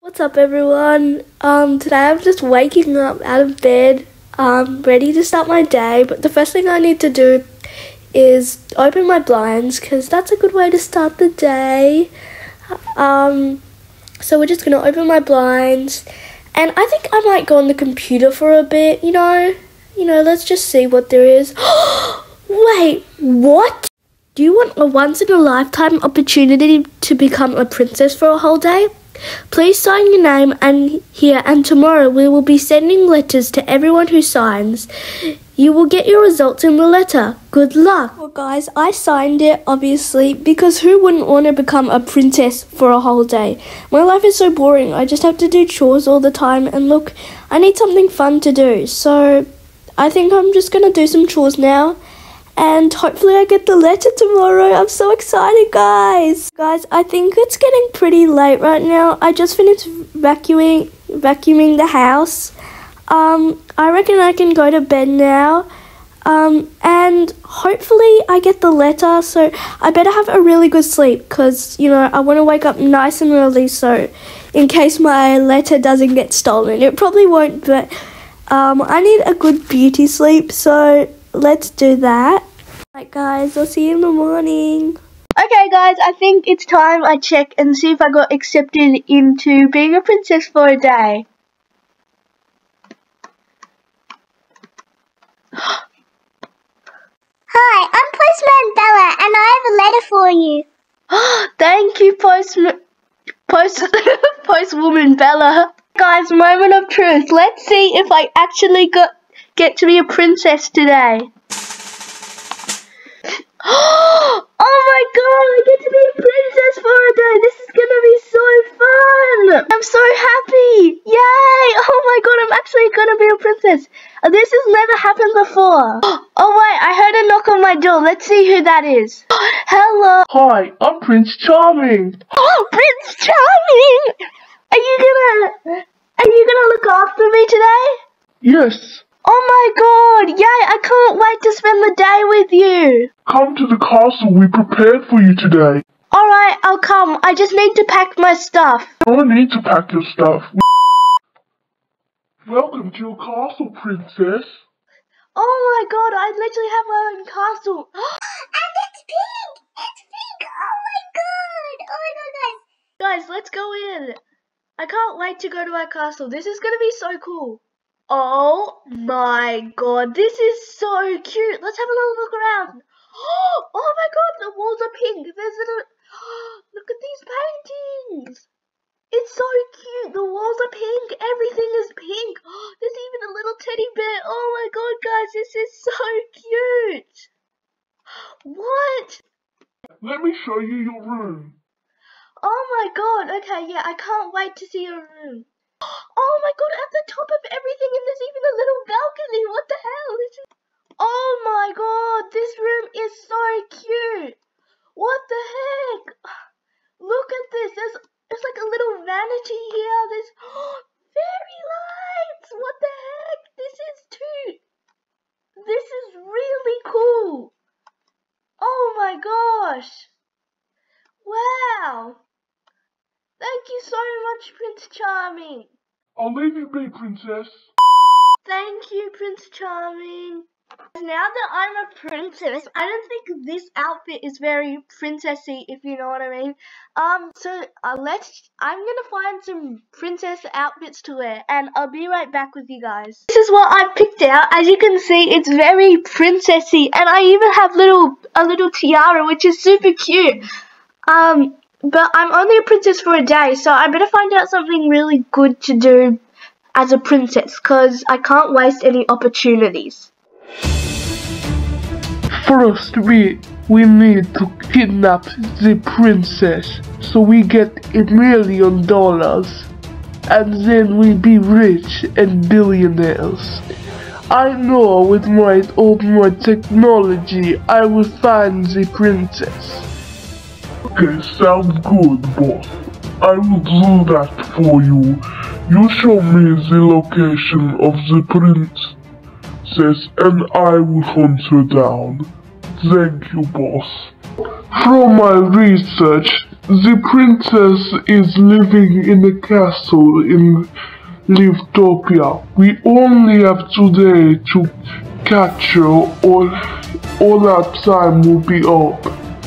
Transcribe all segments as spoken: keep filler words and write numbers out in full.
What's up, everyone? Um, today I'm just waking up out of bed, um, ready to start my day, but the first thing I need to do is open my blinds, because that's a good way to start the day. Um, so we're just going to open my blinds, and I think I might go on the computer for a bit, you know, you know, let's just see what there is. Wait, what? Do you want a once-in-a-lifetime opportunity to become a princess for a whole day? Please sign your name and here, and tomorrow we will be sending letters to everyone who signs. You will get your results in the letter. Good luck. Well, guys, I signed it, obviously, because who wouldn't want to become a princess for a whole day? My life is so boring. I just have to do chores all the time, and look, I need something fun to do. So I think I'm just going to do some chores now. And hopefully I get the letter tomorrow. I'm so excited, guys. Guys, I think it's getting pretty late right now. I just finished vacuuming, vacuuming the house. Um, I reckon I can go to bed now. Um, and hopefully I get the letter. So I better have a really good sleep because, you know, I want to wake up nice and early. So in case my letter doesn't get stolen. It probably won't, but um, I need a good beauty sleep. So let's do that. Alright guys, I'll see you in the morning. Okay guys, I think it's time I check and see if I got accepted into being a princess for a day. Hi, I'm Postman Bella and I have a letter for you. Thank you, Postman, Post, Postwoman Bella. Guys, moment of truth. Let's see if I actually got get to be a princess today. Oh my god, I get to be a princess for a day. This is gonna be so fun. I'm so happy. Yay. Oh my god, I'm actually gonna be a princess. This has never happened before. Oh wait, I heard a knock on my door. Let's see who that is. Hello. Hi, I'm Prince Charming. Oh, Prince Charming. Are you gonna, are you gonna look after me today? Yes. Oh my god, yay, I can't wait to spend the day with you. Come to the castle we prepared for you today. Alright, I'll come. I just need to pack my stuff. No need to pack your stuff. Welcome to your castle, princess. Oh my god, I literally have my own castle. And it's pink! It's pink! Oh my god! Oh my god, guys! Guys, let's go in. I can't wait to go to our castle. This is gonna be so cool. Oh my god, this is so cute. Let's have a little look around. Oh my god, the walls are pink. There's little, look at these paintings. It's so cute. The walls are pink. Everything is pink. There's even a little teddy bear. Oh my god, guys, this is so cute. What? Let me show you your room. Oh my god, okay, yeah, I can't wait to see your room. Oh my god, at the top of everything, and there's even a little balcony. What the hell? This is... Oh my god, this room is so cute. What the heck? Look at this. There's, there's like a little vanity here. There's fairy lights. What the heck? This is too... This is really cool. Oh my gosh. Wow. Thank you so much, Prince Charming. I'll leave you be, princess. Thank you, Prince Charming. Now that I'm a princess, I don't think this outfit is very princessy, if you know what I mean. Um, so uh, let's. I'm gonna find some princess outfits to wear, and I'll be right back with you guys. This is what I picked out. As you can see, it's very princessy, and I even have little a little tiara, which is super cute. Um. But I'm only a princess for a day, so I better find out something really good to do as a princess, because I can't waste any opportunities. For us to be, we need to kidnap the princess, so we get a million dollars, and then we be rich and billionaires. I know with my all my technology, I will find the princess. Okay, sounds good, boss. I will do that for you. You show me the location of the princess and I will hunt her down. Thank you, boss. From my research, the princess is living in a castle in Liftopia. We only have today to catch her, or all that time will be up.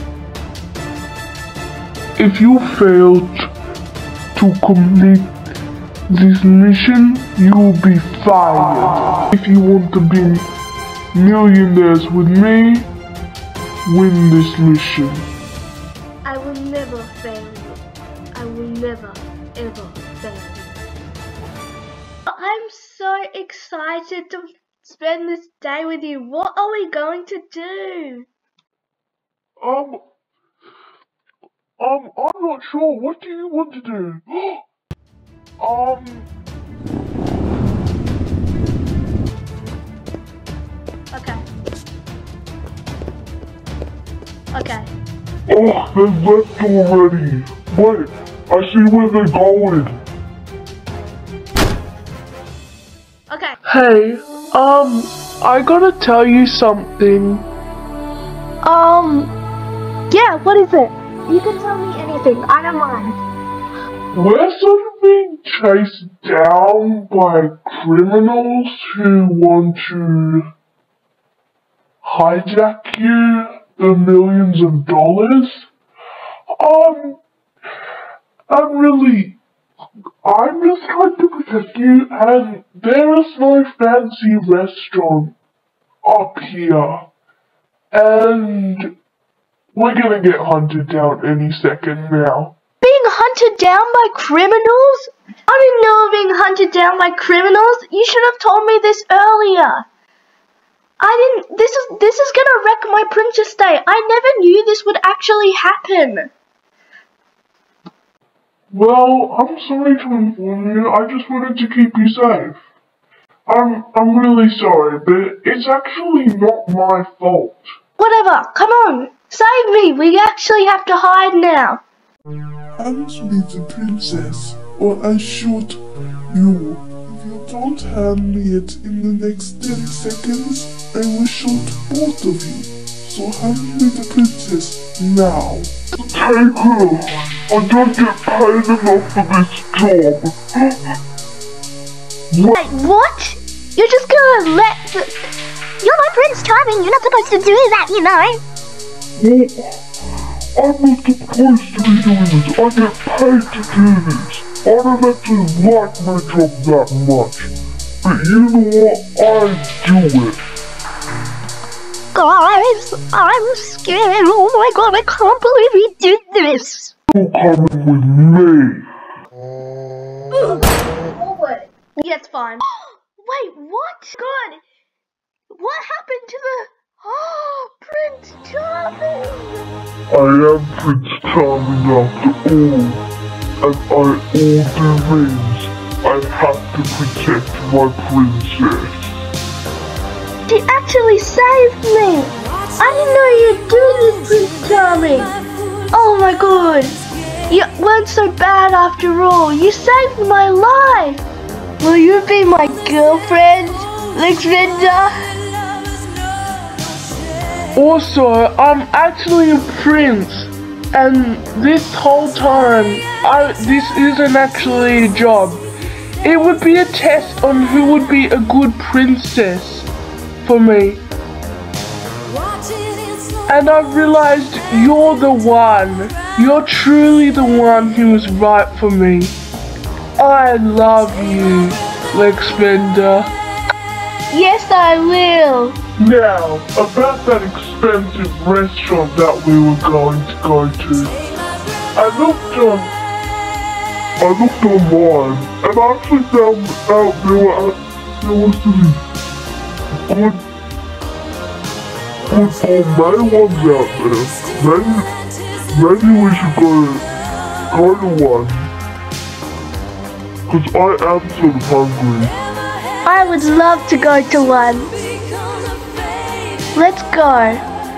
If you failed to complete this mission, you will be fired. If you want to be millionaires with me, win this mission. I will never fail you. I will never, ever fail you. I'm so excited to spend this day with you. What are we going to do? Um, um, I'm not sure. What do you want to do? um... Okay. Okay. Oh, they've left already. Wait, I see where they're going. Okay. Hey, um, I gotta tell you something. Um, yeah, what is it? You can tell me anything, I don't mind. We're sort of being chased down by criminals who want to hijack you the millions of dollars. Um, I'm really, I'm just trying to protect you, and there is no fancy restaurant up here, and we're gonna get hunted down any second now. Being hunted down by criminals? I didn't know being hunted down by criminals. You should have told me this earlier. I didn't, this is, this is gonna wreck my Princess Day. I never knew this would actually happen. Well, I'm sorry to inform you, I just wanted to keep you safe. I'm, I'm really sorry, but it's actually not my fault. Whatever, come on, save me. We actually have to hide now. Hand me the princess, or I shoot you. If you don't hand me it in the next ten seconds, I will shoot both of you. So hand me the princess now. Take her! I don't get paid enough for this job. Wait, what? You're just gonna let the... You're my Prince Charming, you're not supposed to do that, you know? Well, I'm not supposed to be doing this. I get paid to do this. I don't actually like my job that much. But you know what? I do it. Guys, I'm scared. Oh my god, I can't believe we did this. You're coming with me. Forward. Yeah, it's fine. Wait, what? God, what happened to the... Oh, Prince Charming! I am Prince Charming after all, and I all do means I have to protect my princess. She actually saved me! I didn't know you'd do this, Prince Charming! Oh my god! You weren't so bad after all! You saved my life! Will you be my girlfriend, Lexvenda? Also, I'm actually a prince, and this whole time, I, this isn't actually a job. It would be a test on who would be a good princess for me. And I've realized you're the one. You're truly the one who is right for me. I love you, Lexvenda. Yes, I will. Now, about that expensive restaurant that we were going to go to. I looked on, I looked online, and I actually found out there were, there was some good, good homemade ones out there. Maybe, maybe we should go, go to one. Cause I am sort of hungry. I would love to go to one. Let's go.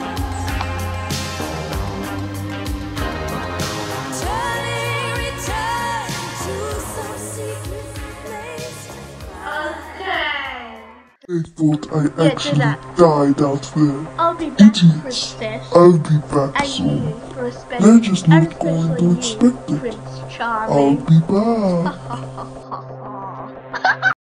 I thought I Yeah, actually that. died out there. I'll be back, Idiots. Princess. I'll be back And soon. you. respect They're just and not going to especially you, expect it. Prince I'll Charming. be back.